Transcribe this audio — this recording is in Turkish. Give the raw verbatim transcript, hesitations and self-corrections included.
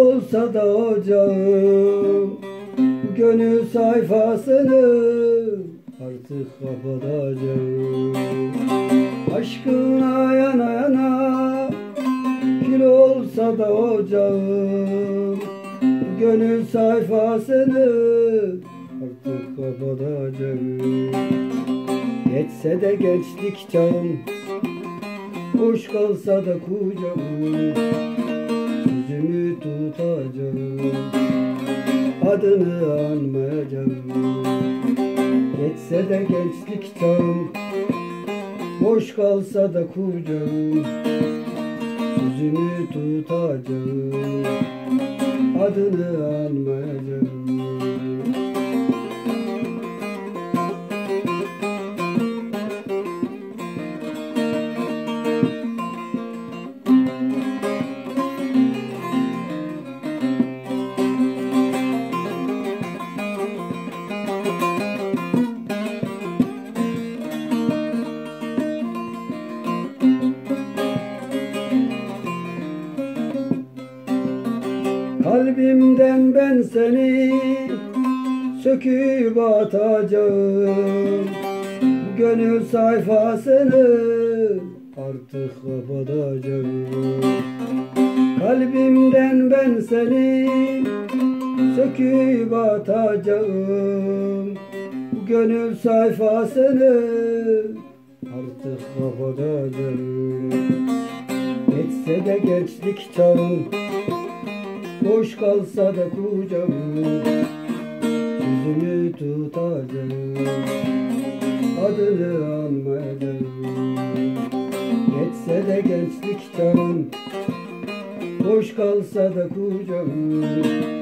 olsa da ocağım, bu gönül sayfasını artık kapatacağım. Aşkına yana yana kül olsa da ocağım, bu gönül sayfasını artık kapatacağım. Geçse de gençlik çağım, boş kalsa da kucağım, sözümü tutacağım, adını anmayacağım. Geçse de gençlik çağım, boş kalsa da kucağım, sözümü tutacağım, adını anmayacağım. Kalbimden ben seni söküp atacağım, bu gönül sayfasını artık kapatacağım. Kalbimden ben seni söküp atacağım, bu gönül sayfasını artık kapatacağım. Geçse de gençlik çağım, boş kalsa da kucağım, sözümü tutacağım, adını anmayacağım. Geçse de gençlik çağım, boş kalsa da kucağım,